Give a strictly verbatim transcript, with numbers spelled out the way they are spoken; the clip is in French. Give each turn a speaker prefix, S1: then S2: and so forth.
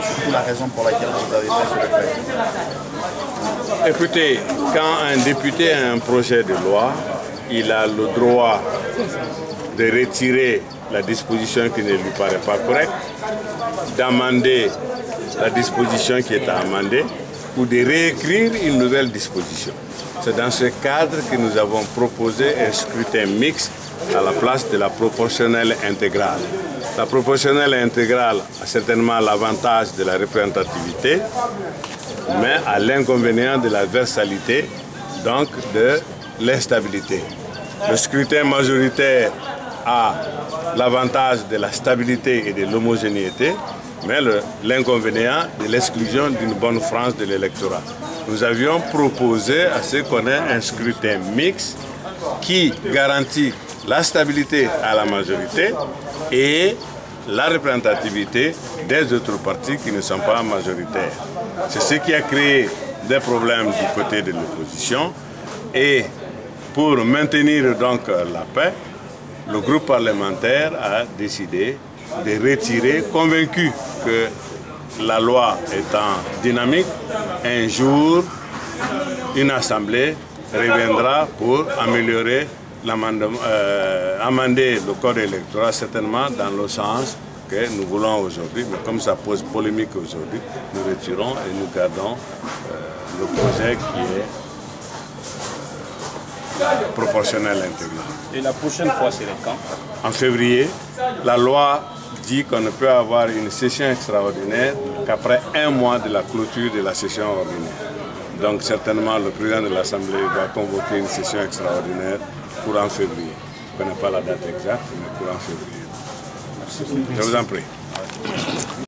S1: et surtout la raison pour laquelle vous avez fait ce décret.
S2: Écoutez, quand un député a un projet de loi, il a le droit de retirer la disposition qui ne lui paraît pas correcte, d'amender la disposition qui est à amender ou de réécrire une nouvelle disposition. C'est dans ce cadre que nous avons proposé un scrutin mixte à la place de la proportionnelle intégrale. La proportionnelle intégrale a certainement l'avantage de la représentativité, mais à l'inconvénient de la versalité, donc de l'instabilité. Le scrutin majoritaire a l'avantage de la stabilité et de l'homogénéité, mais l'inconvénient de l'exclusion d'une bonne frange de l'électorat. Nous avions proposé à ce qu'on ait un scrutin mixte qui garantit la stabilité à la majorité et la représentativité des autres partis qui ne sont pas majoritaires. C'est ce qui a créé des problèmes du côté de l'opposition et pour maintenir donc la paix, le groupe parlementaire a décidé de retirer, convaincu que la loi étant dynamique, un jour, une assemblée reviendra pour améliorer euh, amender le code électoral, certainement dans le sens que nous voulons aujourd'hui, mais comme ça pose polémique aujourd'hui, nous retirons et nous gardons euh, le projet qui est proportionnel intégral.
S1: Et la prochaine fois, c'est quand?
S2: En février, la loi dit qu'on ne peut avoir une session extraordinaire qu'après un mois de la clôture de la session ordinaire. Donc certainement le président de l'Assemblée va convoquer une session extraordinaire pour en février. Je ne connais pas la date exacte, mais pour en février. Je vous en prie.